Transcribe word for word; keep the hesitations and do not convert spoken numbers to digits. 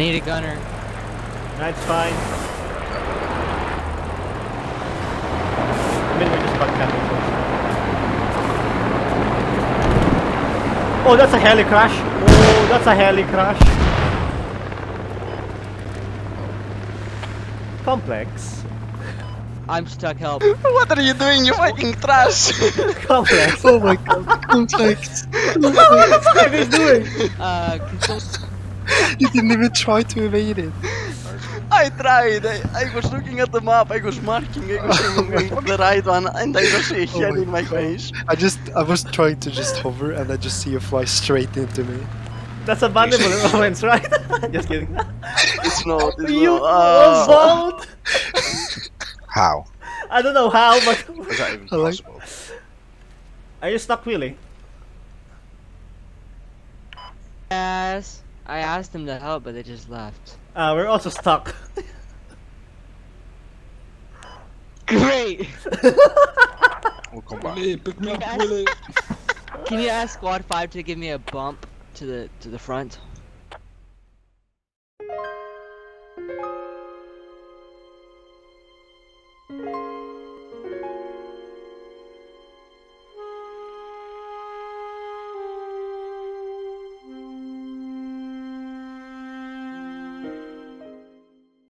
need a gunner. That's fine. I mean, we're just bug camping first. Oh, that's a heli crash. Oh, that's a heli crash. Complex. I'm stuck, help. What are you doing, you fucking trash? Complex. Oh my god, complex. What the fuck are you guys doing? Uh, can someone... You didn't even try to evade it. I tried, I, I was looking at the map, I was marking, I was aiming for the right one, and I just see a Oh head my in my God. face. I just, I was trying to just hover and I just see you fly straight into me. That's a bandable moments, right? Just kidding. It's not, it's You not. Oh. both. How? I don't know how, but Is that even I like- possible? are you stuck wheeling? Yes. I asked them to help, but they just left. Uh, we're also stuck. Great! We'll come back. Willy, pick me up, Yes. Willy. Can you ask Squad five to give me a bump to the to the front?